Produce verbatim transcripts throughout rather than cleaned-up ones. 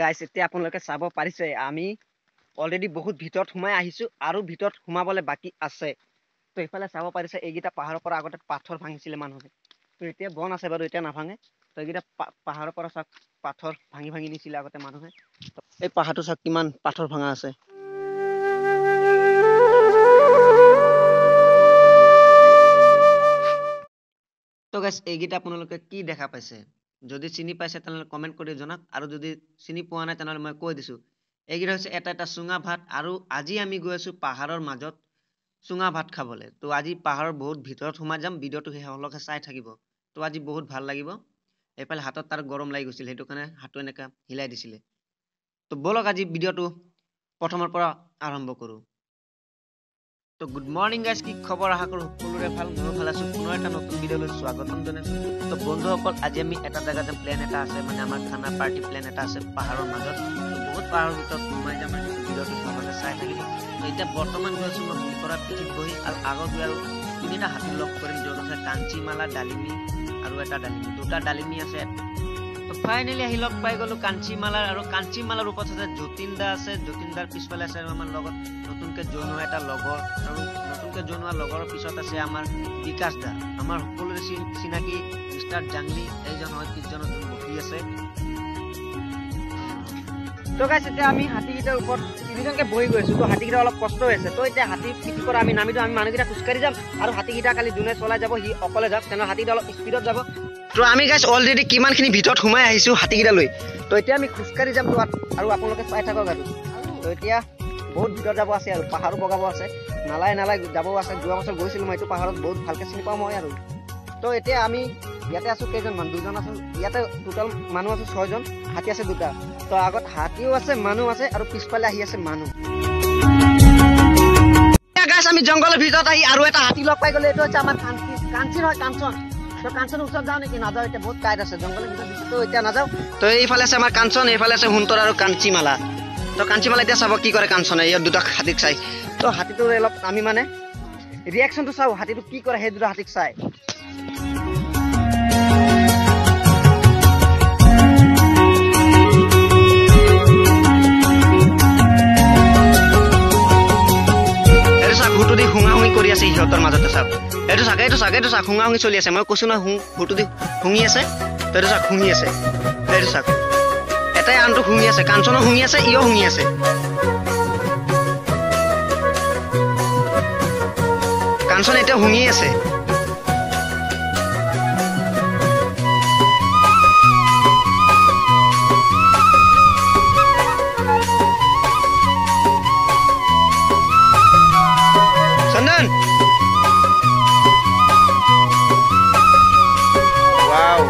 Guys এতিয়া আপোনালোকে চাব পাৰিছে আমি অলৰেডি বহুত ভিতৰত সোমাই আহিছো আৰু ভিতৰত সোমাবলৈ বাকি আছে তো ইফালে চাব পাৰিছে এইগিটা পাহাৰৰ পৰা আগতে পাথৰ ভাঙিছিলে মানুহে তো এতিয়া বন আছে বাৰু এতিয়া নাভাঙে তো এইগিটা পাহাৰৰ পৰা সব পাথৰ ভাঙি ভাঙি নিছিলে আগতে মানুহে এই পাহাৰটো সব কিমান পাথৰ ভাঙা আছে তো গাইস এইগিটা আপোনালোকে কি দেখা পাইছে যদি চিনি পাইছে তাহলে কমেন্ট কৰি জনাক আৰু যদি চিনি পোৱা নাই তাহলে মই কৈ দিছো এইগিটা হৈছে এটা এটা সুঙা ভাত আৰু আজি আমি গৈ আছো পাহাৰৰ মাজত সুঙা ভাত খাবলে তো আজি পাহাৰৰ বহুত ভিতৰত সোমাই যাম ভিডিওটো হেহলকে চাই থাকিব তো আজি বহুত ভাল লাগিব এফালে হাতত তাৰ গৰম লাগি গৈছিল হেতু কাৰণে হাতটো এনেকা হিলাই দিছিলে তো বলক আজি ভিডিওটো প্ৰথমৰ পৰা আৰম্ভ কৰো তো গুড মৰ্নিং গাইস কি খবৰ আশা কৰো সকলোৰে ভাল মই ভাল আছো পুনৰ এটা নতুন ভিডিওলৈ স্বাগতম জনাইছো তো বন্ধুসকল আজি আমি এটা জায়গাতে প্ল্যান এটা আছে মানে আমাৰ খানা পাৰ্টি প্ল্যান এটা আছে পাহাৰৰ মাজত বহুত পাহাৰৰ ভিতৰত সোমাই যাম আৰু ভিডিওটো ভালকৈ চাই থাকিব তো এতিয়া বৰ্তমান গৈ আছো মই পৰা পিঠিত বহি আৰু আগত গৈ আৰু তিনিটা হাতী লগ কৰিম য'ত আছে কাঞ্চিমালা ডালিমি আৰু এটা ডালিমি দুটা ডালিমি আছে তো ফাইনালি আহি লগ পাই গলো কাঞ্চিমালাৰ আৰু কাঞ্চিমালাৰ ওপৰত আছে যতীনদা আছে যতীনদাৰ পিছফালে আছে আমাৰ লগত নতুনকে জনোৱা এটা লগৰ আৰু নতুনকে জনোৱা লগৰৰ পিছত আছে আমাৰ বিকাশ দা আমাৰ সকলোৰে চিনাকি মিস্টাৰ জাংলি এইজন হয় তিনজনত বহি আছে তো গাইস এতিয়া আমি হাতীগিটাৰ ওপৰত তিনিজনকে বহি গৈছো তো হাতীগিটা অলপ কষ্ট হৈছে তো এতিয়া হাতী পিঠি পৰা আমি নামিতো আমি মানুহগিটা খুচকাৰি যাম আৰু হাতীগিটা কালি দুনে চলাই যাব হি অকলে যাওক তেনে হাতীগিটা অলপ স্পীডত যাব তো আমি গাইস অলৰেডি কিমানখিনি ভিতৰত সোমাই আহিছো হাতীগিটা লৈ তো এতিয়া আমি খুচকাৰি যাম তো আৰু আপোনালোকে চাই থাকক আৰু তো এতিয়া বহুত ভিতৰত যাব আছে আৰু পাহাৰো বগাব আছে নালাই নালাই যাব আছে যোৱা বছৰ গৈছিলো মই এইটো পাহাৰত বহুত ভালকে চিনি পাওঁ মই আৰু তো এতিয়া আমি ইয়াতে আছো কেইজন মান দুজন আছো ইয়াতে টোটাল মানুহ আছে ছয়জন হাতী আছে দুটা তো আগত হাতীও আছে মানুহ আছে আৰু পিছফালে আহি আছে মানুহ গাইস আমি জংগলৰ ভিতৰত আহি আৰু এটা হাতী লগ পাই গলে এইটো হচ্ছে আমাৰ কাঞ্চি কাঞ্চি হয় কাঞ্চন তো কাঞ্চন ওচৰত যাও নেকি নাযাও এতিয়া বহুত টাইট আছে জংগলৰ ভিতৰত তো এতিয়া নাযাও তো এইফালে আছে আমাৰ কাঞ্চন এইফালে আছে হুন্তৰ আৰু কাঞ্চিমালা তো কাঞ্চিমালা এতিয়া চাব কি কৰে কাঞ্চনে ইয়াৰ দুটা হাতীক চাই তো হাতীটো অলপ আমি মানে ৰিয়েকশ্যনটো চাও হাতীটো কি কৰে সেই দুটা হাতীক চাই হুটুদি হুঙা হুঙি কৰি আছে ইহঁতৰ মাজতে চাওক এইটো চাক এইটো চাক এইটো চাক হুঙা হুঙি চলি আছে মই কৈছো না হু হুটুদি হুঙি আছে তো এইটো চাক হুঙি আছে এইটো চাক এটাই আনটো হুঙি আছে কাঞ্চনো হুঙি আছে ইও হুঙি আছে কাঞ্চন এতিয়া হুঙি আছে চন্দন ওয়াও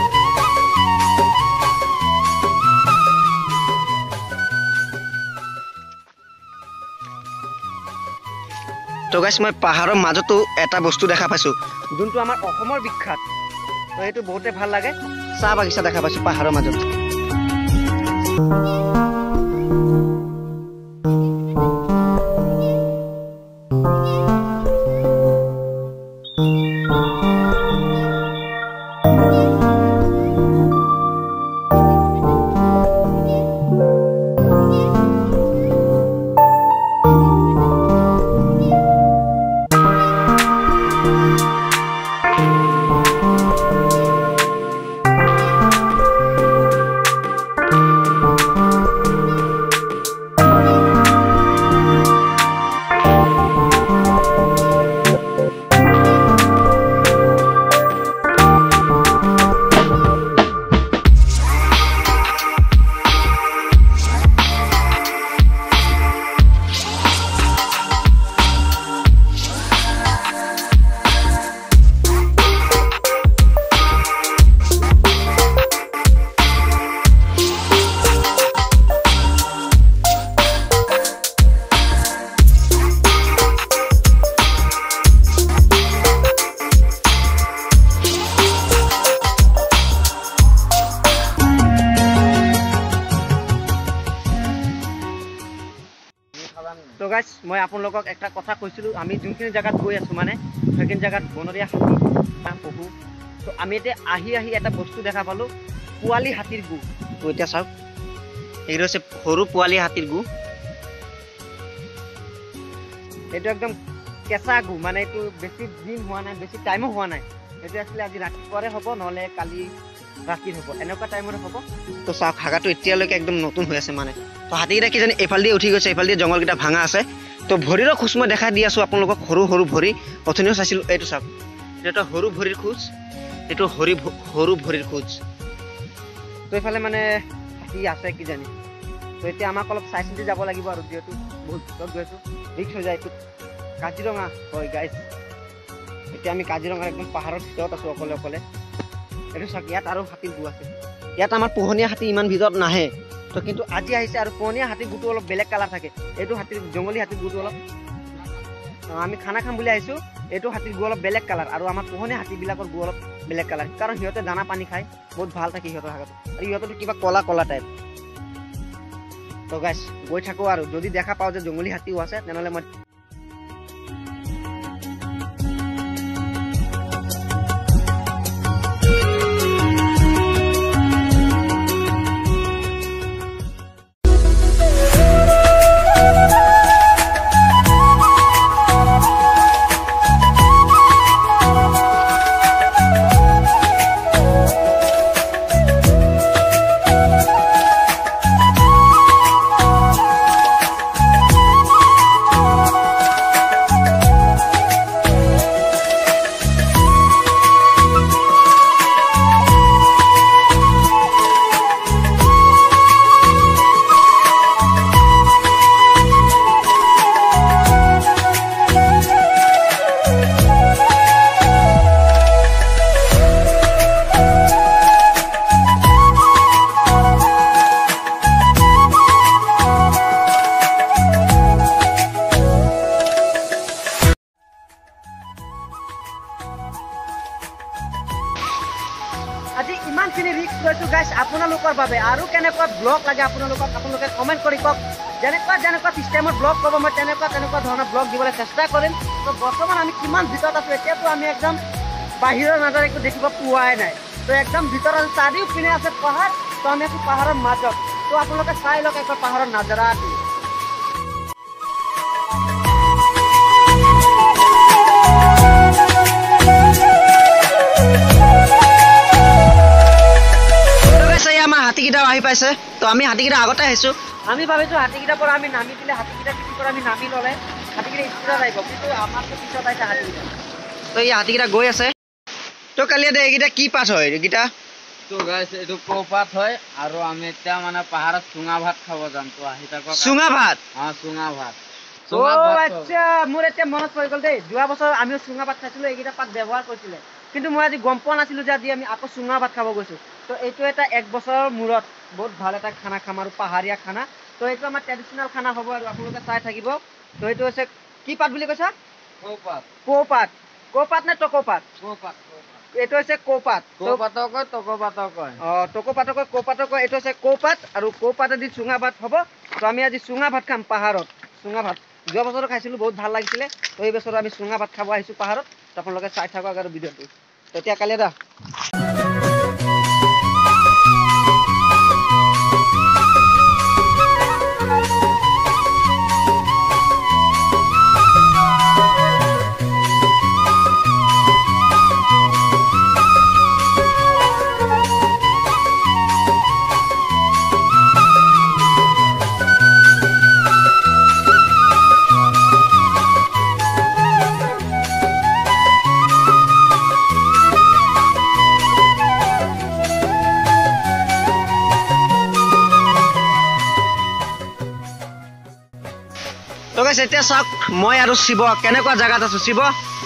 তো গাইস মই পাহাৰৰ মাজতো এটা বস্তু দেখা পাইছো যোনটো আমাৰ অসমৰ বিখ্যাত তো এইটো বহুতে ভাল লাগে চাহ বাগিচা দেখা পাইছো পাহাৰৰ মাজত তো গাইস মই আপোনালোকক একটা কথা কৈছিলো আমি যোনখিনি জায়গাত গৈ আছো মানে সেইখিনি জায়গাত বনৰীয়া হাতী পহু তো আমি এতিয়া আহি আহি এটা বস্তু দেখা পালো পোৱালি হাতীৰ গু তো এতিয়া চাওক এইটো হৈছে সৰু পোৱালি হাতীৰ গু এইটো একদম কেঁচা গু মানে এইটো বেছি দিন হোৱা নাই বেছি টাইমো হোৱা নাই এইটো আছিলে আজি ৰাতিপুৱাৰে হ'ব নহ'লে কালি ৰাতিৰ হ'ব এনেকুৱা টাইমৰে হ'ব তো চাওক হাগাটো এতিয়ালৈকে একদম নতুন হৈ আছে মানে তো হাতীকেইটা কিজানি এইফালে দিয়ে উঠি গৈছে এইফালে দিয়ে জংঘলকেইটা ভাঙা আছে তো ভৰিৰো খোজ মই দেখাই দি আছোঁ আপোনালোকক সৰু সৰু ভৰি অথনিও চাইছিলোঁ এইটো চাওক এইটো এটা সৰু ভৰিৰ খোজ এইটো সৰু সৰু ভৰিৰ খোজ তো এইফালে মানে হাতী আছে কিজানি তো এতিয়া আমাক অলপ চাই চিন্তি যাব লাগিব আৰু যিহেতু বহুত ভিতৰত গৈছোঁ ৰিক্স হৈ যায় এইটো কাজিৰঙা হয় গাইজ এতিয়া আমি কাজিৰঙাৰ একদম পাহাৰৰ ভিতৰত আছোঁ অকলে অকলে এইটো চাওক ইয়াত আৰু হাতীৰ গু আছে ইয়াত আমাৰ পোহনীয়া হাতী ইমান ভিতৰত নাহে তো কিন্তু আজি আহিছে আৰু পোহনীয়া হাতীৰ গুটো অলপ বেলেগ কালাৰ থাকে এইটো হাতীৰ জংঘলী হাতীৰ গুটো অলপ আমি খানা খাম বুলি আহিছোঁ এইটো হাতীৰ গু অলপ বেলেগ কালাৰ আৰু আমাৰ পোহনীয়া হাতীবিলাকৰ গু অলপ বেলেগ কালাৰ কাৰণ সিহঁতে দানা পানী খায় বহুত ভাল থাকে সিহঁতৰ হাগাটো আৰু সিহঁতৰটো কিবা কলা কলা টাইপ তো গাইজ গৈ থাকোঁ আৰু যদি দেখা পাওঁ যে জংঘলী হাতীও আছে তেনেহ'লে মই আজি ইমানখিনি ৰিস্ক লৈছোঁ গাইজ আপোনালোকৰ বাবে আৰু কেনেকুৱা ব্লগ লাগে আপোনালোকক আপোনালোকে কমেণ্ট কৰি কওক যেনেকুৱা যেনেকুৱা চিষ্টেমত ব্লগ ক'ব মই তেনেকুৱা তেনেকুৱা ধৰণৰ ব্লগ দিবলৈ চেষ্টা কৰিম তো বৰ্তমান আমি কিমান ভিতৰত আছোঁ এতিয়াতো আমি একদম বাহিৰৰ নাজাৰে একো দেখিব পোৱাই নাই তো একদম ভিতৰত আছোঁ চাৰিওপিনে আছে পাহাৰ তো আমি আছোঁ পাহাৰৰ মাজত তো আপোনালোকে চাই লওক একবাৰ পাহাৰৰ নাজাৰাটো হাতীকেইটাও আহি পাইছে তো আমি হাতীকেইটা আগতে আহিছোঁ আমি ভাবিছোঁ হাতীকেইটাৰ পৰা আমি নামি দিলে হাতীকেইটা পিছৰ পৰা আমি নামি ল'লে হাতীকেইটা স্পীডত আহিব কিন্তু আমাৰতো পিছত আহিছে হাতীকেইটা তো এই হাতীকেইটা গৈ আছে তো কালি এইকেইটা কি পাত হয় এইকেইটা তো গাইছ এইটো কৌপাত হয় আৰু আমি এতিয়া মানে পাহাৰত চুঙা ভাত খাব যাম তো আহি থাকক চুঙা ভাত অঁ চুঙা ভাত অ' আচ্ছা মোৰ এতিয়া মনত পৰি গ'ল দেই যোৱা বছৰ আমিও চুঙা ভাত খাইছিলোঁ এইকেইটা পাত ব্যৱহাৰ কৰিছিলে কিন্তু মই আজি গম পোৱা নাছিলোঁ যে আজি আমি আকৌ চুঙা ভাত খাব গৈছোঁ তো এইটো এটা এক বছৰৰ মূৰত বহুত ভাল এটা খানা খাম আৰু পাহাৰীয়া খানা তো এইটো আমাৰ ট্ৰেডিশ্যনেল খানা হ'ব আৰু আপোনালোকে চাই থাকিব তো এইটো হৈছে কি পাত বুলি কৈছা কৌপাত কৌপাত কৌপাত নে টকৌপাত কৌপাত এইটো হৈছে কৌপাত কৌপাতক কয় টকৌপাতক কয় অঁ টকৌপাতক কয় কৌপাতক কয় এইটো হৈছে কৌপাত আৰু কৌপাতেদি চুঙা ভাত হ'ব তো আমি আজি চুঙা ভাত খাম পাহাৰত চুঙা ভাত যোৱা বছৰো খাইছিলোঁ বহুত ভাল লাগিছিলে তো এই বছৰ আমি চুঙা ভাত খাব আহিছোঁ পাহাৰত তো আপোনালোকে চাই থাকক আৰু ভিডিঅ'টো তো এতিয়া কালি দা তো গাইছ এতিয়া চাওক মই আৰু শিৱ কেনেকুৱা জেগাত আছোঁ শিৱ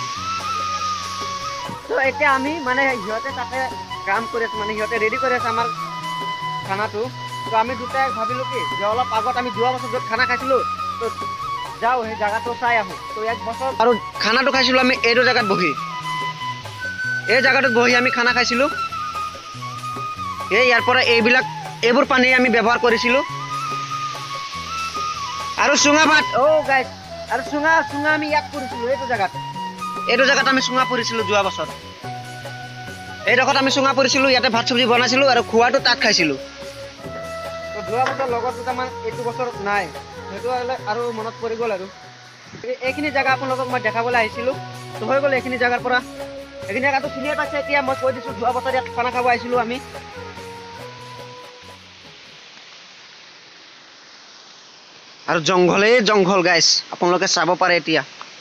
তো এতিয়া আমি মানে সিহঁতে তাতে কাম কৰি আছোঁ মানে সিহঁতে ৰেডি কৰি আছে আমাৰ খানাটো তো আমি দুটাই ভাবিলোঁ কি যে অলপ আগত আমি যোৱা বছৰ য'ত খানা খাইছিলোঁ তো যাওঁ সেই জেগাটো চাই আহোঁ তো এক বছৰ আৰু খানাটো খাইছিলোঁ আমি এইটো জেগাত বহি এই জেগাটোত বহি আমি খানা খাইছিলোঁ এই ইয়াৰ পৰা এইবিলাক এইবোৰ পানী আমি ব্যৱহাৰ কৰিছিলোঁ আৰু চুঙা ভাত অ' গাইছ আৰু চুঙা চুঙা আমি ইয়াত কৰিছিলোঁ এইটো জেগাত এইটো জেগাত আমি চুঙা পৰিছিলোঁ যোৱা বছৰ এইডোখৰত আমি চুঙা পৰিছিলোঁ ইয়াতে ভাত চব্জি বনাইছিলোঁ আৰু খোৱাটো তাত খাইছিলোঁ তো যোৱা বছৰ লগত দুটামান এইটো বছৰ নাই, সেইটো আৰু মনত পৰি গ'ল। আৰু এইখিনি জেগা আপোনালোকক মই দেখাবলৈ আহিছিলোঁ। তো হৈ গ'ল এইখিনি জেগাৰ পৰা। এইখিনি জেগাটো চিনিয়ে পাইছে। এতিয়া মই কৈ দিছোঁ, যোৱা বছৰ ইয়াত খানা খাব আহিছিলোঁ আমি। আৰু জংঘলেই জংঘল গাইছ, আপোনালোকে চাব পাৰে এতিয়া।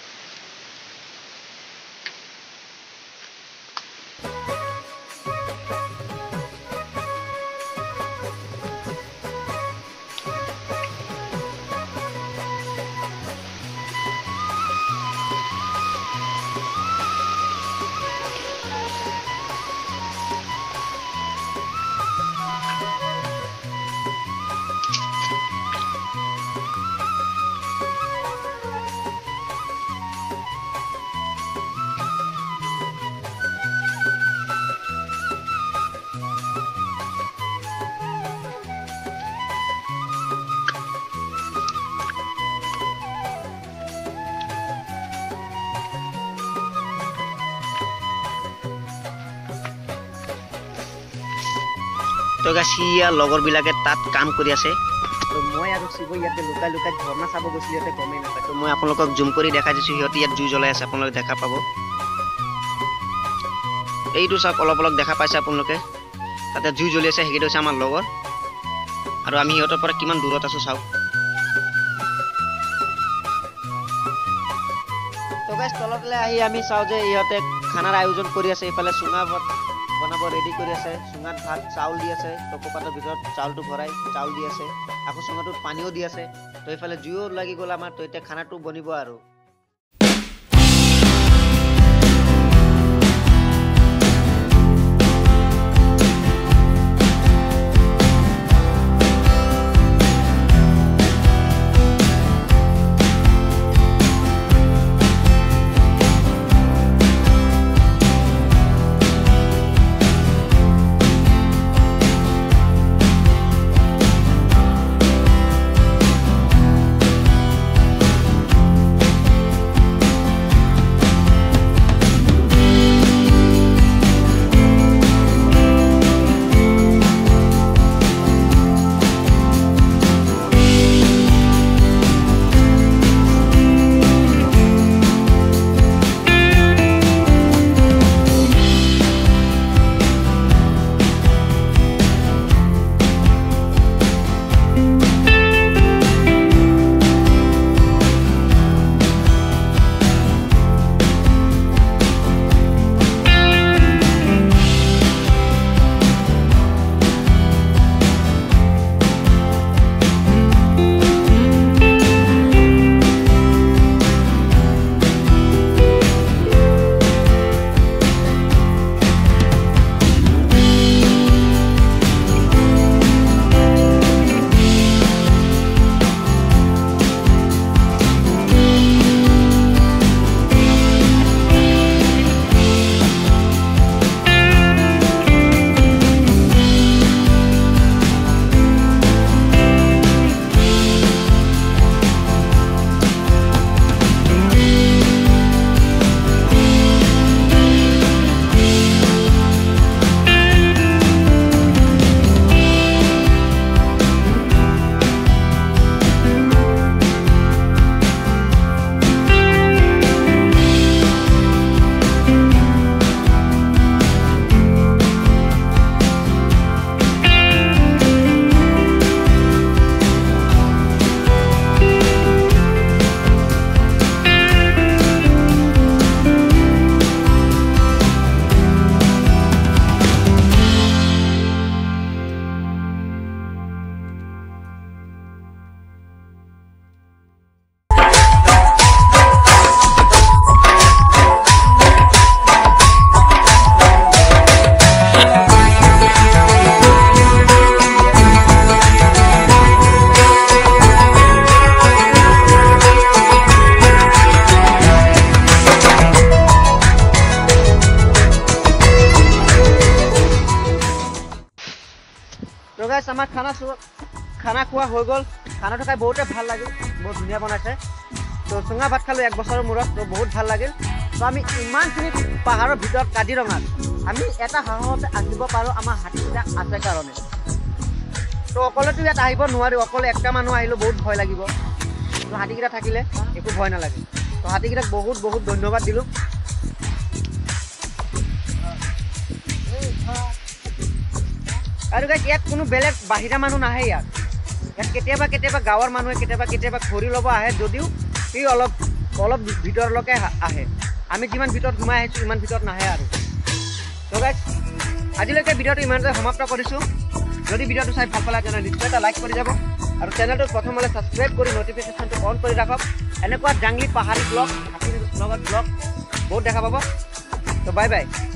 তো গাইছ সিয়া লগৰবিলাকে তাত কাম কৰি আছে। তো মই আৰু শিৱ ইয়াতে লুকাই লুকাই ঝৰ্ণা চাব গৈছিলোঁ, ইয়াতে গমেই নাপায়। তো মই আপোনালোকক জুম কৰি দেখাই দিছোঁ, সিহঁতে ইয়াত জুই জ্বলাই আছে, আপোনালোকে দেখা পাব। এইটো চাওক, অলপ অলপ দেখা পাইছে আপোনালোকে, তাতে জুই জ্বলি আছে। সেইকেইটা হৈছে আমাৰ লগৰ, আৰু আমি সিহঁতৰ পৰা কিমান দূৰত আছোঁ চাওক। তো গাইছ তলতলৈ আহি আমি চাওঁ যে ইহঁতে খানাৰ আয়োজন কৰি আছে। এইফালে চুঙা ভাত বনাব ৰেডি কৰি আছে। চুঙাত ভাত চাউল দি আছে, টকোপাতৰ ভিতৰত চাউলটো ভৰাই চাউল দি আছে, আকৌ চুঙাটোত পানীও দি আছে। তো এইফালে জুইও লাগি গ'ল আমাৰ। তো এতিয়া খানাটো বনিব আৰু। তো গাইছ আমাৰ খানা খানা খোৱা হৈ গ'ল। খানাটো খাই বহুতে ভাল লাগিল, বহুত ধুনীয়া বনাইছে। তো চুঙা ভাত খালোঁ এক বছৰৰ মূৰত, তো বহুত ভাল লাগিল। তো আমি ইমানখিনি পাহাৰৰ ভিতৰত কাজিৰঙাত আমি এটা সাহসতে আহিব পাৰোঁ, আমাৰ হাতীকেইটা আছে কাৰণে। তো অকলেতো ইয়াত আহিব নোৱাৰি, অকলে একটা মানুহ আহিলেও বহুত ভয় লাগিব। তো হাতীকেইটা থাকিলে একো ভয় নালাগে। তো হাতীকেইটাক বহুত বহুত ধন্যবাদ দিলোঁ। আৰু গাইছ ইয়াত কোনো বেলেগ বাহিৰা মানুহ নাহে। ইয়াত ইয়াত কেতিয়াবা কেতিয়াবা গাঁৱৰ মানুহে কেতিয়াবা কেতিয়াবা খৰি ল'ব আহে, যদিও সি অলপ অলপ ভিতৰলৈকে আহে। আমি যিমান ভিতৰত সোমাই আহিছোঁ ইমান ভিতৰত নাহে আৰু। তো গাইছ আজিলৈকে ভিডিঅ'টো ইমানতে সমাপ্ত কৰিছোঁ। যদি ভিডিঅ'টো চাই ভাল পালে তেনেহ'লে নিশ্চয় এটা লাইক কৰি যাব আৰু চেনেলটো প্ৰথমতে ছাবস্ক্ৰাইব কৰি নটিফিকেশ্যনটো অন কৰি ৰাখক। এনেকুৱা জাংলী পাহাৰী ব্লগ, হাতীৰ লগত ব্লগ বহুত দেখা পাব। তো বাই বাই।